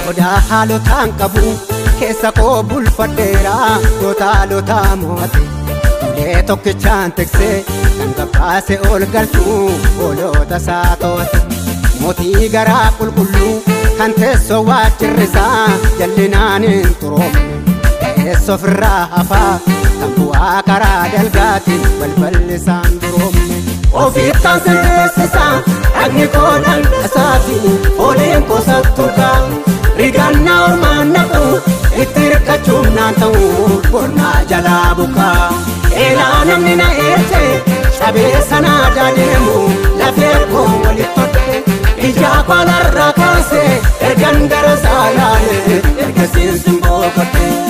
odaa haalotaan qabu keessa koo bulfadheera lootaa mo'ate ulee tokkichaan tiksee kan gabbaase ol galchuu oolota isaa to'ate mootii garaa qulqulluu kan teessoo waajjirrisaa jallinaan hin xuroomne eessa ofirraa hafaa kan bu'aa karaa dalgaatiin balballi isaan duroomne ofiif kan senteessisaa dhagni koo dhandhasaatii ooliin koo sattuukaa rigannaa ormaan naqu itti hirkachuuf naan ta'u bornaa jalaa bukaa eelaa namni na eerche cabee sanaa deemu lafee koo walitti todhe ijaa koo narraa kaase ergan gara isaa yaale erga siinsin boqotte.